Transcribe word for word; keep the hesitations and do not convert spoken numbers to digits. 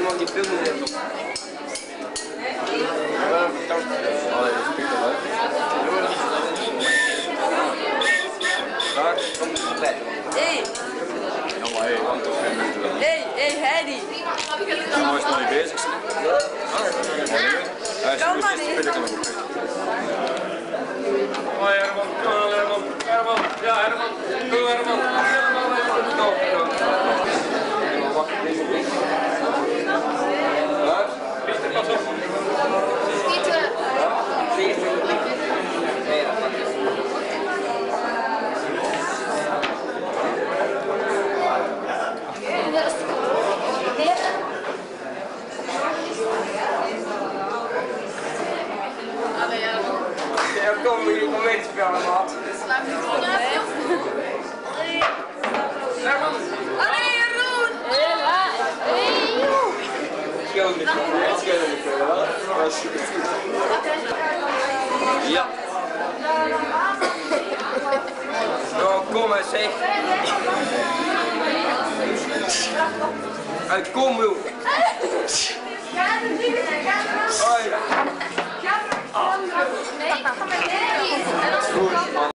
iemand die film moet hebben. Allee, dat pikt wel uit. Daar komt het bij. Hé, Ja, maar hé, want toch geen minuten wel. hé, hé, Heidi. Ja, maar is nog niet bezig. Hij is Kom goed, maar is in. de kan nog goed. Oh Herman, kom aan Herman, Herman, ja Herman, kom Herman, Herman, Herman, Waar? Pieter, pas op. Pieter. Ja, kom hier, kom mee te spelen, maat. Herman. Allee, Jeroen! Schilder niet, schilder niet, dat is super goed. Ja. Nou, kom maar zeg. Uit kom joh. Hoi. Nee, ik ga met Nelly.